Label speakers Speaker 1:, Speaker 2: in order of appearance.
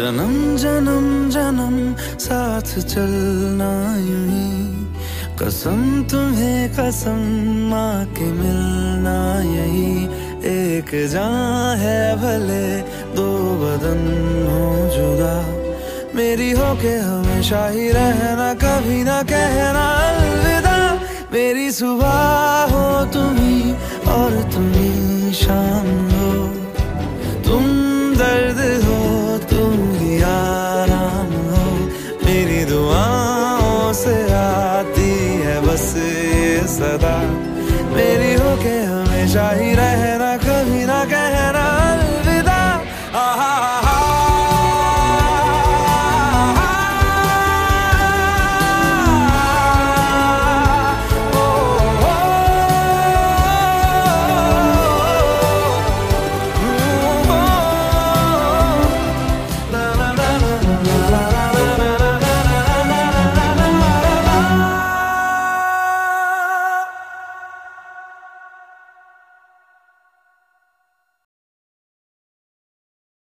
Speaker 1: जन्म जन्म जन्म साथ चलना यूं ही, कसम तुम्हें कसम माँ के मिलना यही। एक जान है भले दो बदन हो जुदा, मेरी हो के हमेशा ही रहना, कभी ना कहना अलविदा। मेरी सुबह हो तुम्ही और तुम्ही शाम हो, तुम दर्द हो तुम ही आराम हो। मेरी दुआओं से आती है बस ये सदा, मेरी हो के हमेशा ही रहना।